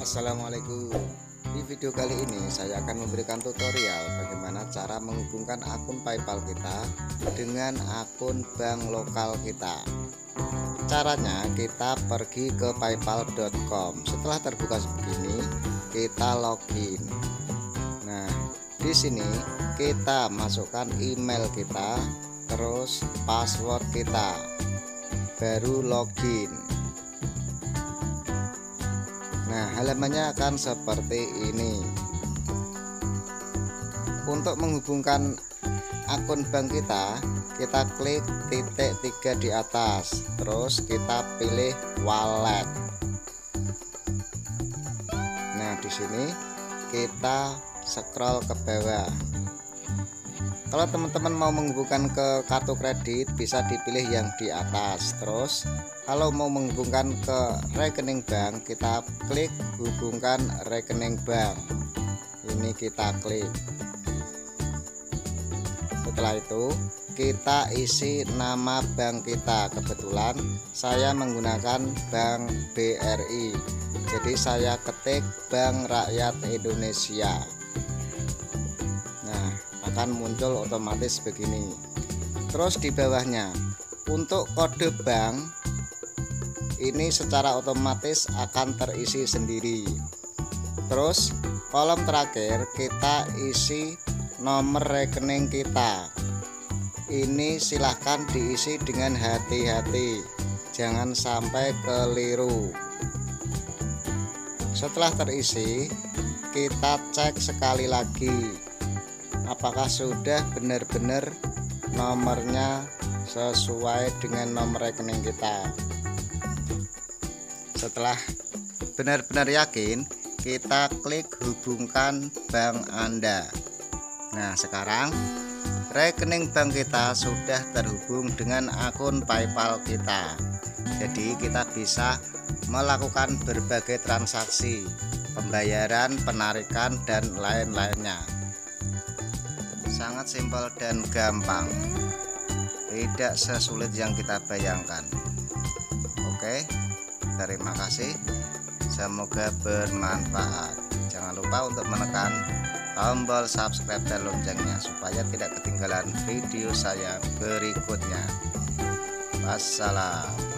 Assalamualaikum. Di video kali ini saya akan memberikan tutorial bagaimana cara menghubungkan akun PayPal kita dengan akun bank lokal kita. Caranya kita pergi ke paypal.com. Setelah terbuka begini, kita login. Nah, di sini kita masukkan email kita, terus password kita, baru login. Nah, halamannya akan seperti ini. Untuk menghubungkan akun bank kita klik titik 3 di atas, terus kita pilih wallet. Nah, di sini kita scroll ke bawah. Kalau teman-teman mau menghubungkan ke kartu kredit, bisa dipilih yang di atas. Terus kalau mau menghubungkan ke rekening bank, kita klik hubungkan rekening bank. Ini kita klik. Setelah itu kita isi nama bank kita. Kebetulan saya menggunakan Bank BRI, jadi saya ketik Bank Rakyat Indonesia. Nah, akan muncul otomatis begini. Terus di bawahnya untuk kode bank ini secara otomatis akan terisi sendiri. Terus kolom terakhir kita isi nomor rekening kita. Ini silahkan diisi dengan hati-hati, jangan sampai keliru. Setelah terisi, kita cek sekali lagi apakah sudah benar-benar nomornya sesuai dengan nomor rekening kita. Setelah benar-benar yakin, kita klik hubungkan bank Anda. Nah, sekarang rekening bank kita sudah terhubung dengan akun PayPal kita. Jadi kita bisa melakukan berbagai transaksi, pembayaran, penarikan, dan lain-lainnya. Sangat simpel dan gampang, tidak sesulit yang kita bayangkan. Oke, terima kasih, semoga bermanfaat. Jangan lupa untuk menekan tombol subscribe dan loncengnya supaya tidak ketinggalan video saya berikutnya. Wassalam.